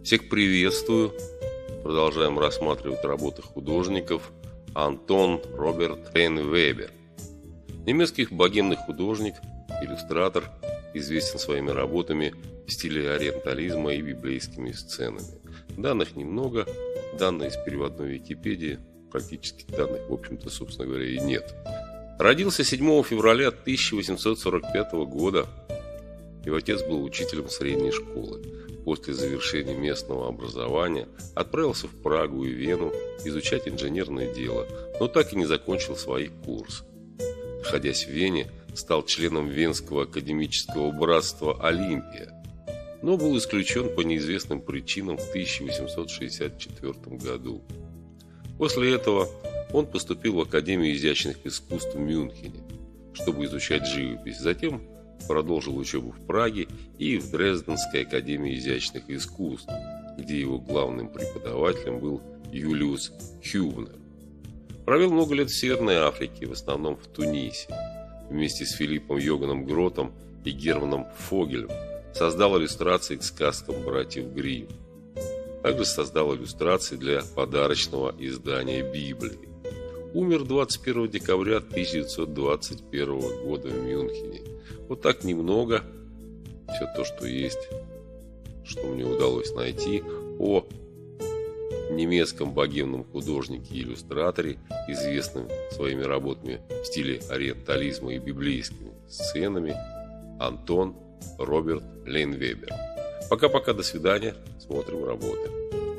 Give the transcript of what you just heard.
Всех приветствую. Продолжаем рассматривать работы художников. Антон Роберт Лейнвебер. Немецкий богемный художник, иллюстратор, известен своими работами в стиле ориентализма и библейскими сценами. Данных немного, данные из переводной Википедии, практически данных, в общем-то, собственно говоря, и нет. Родился 7 февраля 1845 года. Его отец был учителем средней школы. После завершения местного образования отправился в Прагу и Вену изучать инженерное дело, но так и не закончил свои курсы. Находясь в Вене, стал членом Венского академического братства «Олимпия», но был исключен по неизвестным причинам в 1864 году. После этого он поступил в Академию изящных искусств в Мюнхене, чтобы изучать живопись. Затем продолжил учебу в Праге и в Дрезденской академии изящных искусств, где его главным преподавателем был Юлиус Хюбнер. Провел много лет в Северной Африке, в основном в Тунисе. Вместе с Филиппом Йоганом Гротом и Германом Фогелем создал иллюстрации к сказкам братьев Гримм. Также создал иллюстрации для подарочного издания Библии. Умер 21 декабря 1921 года в Мюнхене. Вот так немного, все то, что есть, что мне удалось найти о немецком богемном художнике и иллюстраторе, известном своими работами в стиле ориентализма и библейскими сценами, Антон Роберт Лейнвебер. Пока-пока, до свидания, смотрим работы.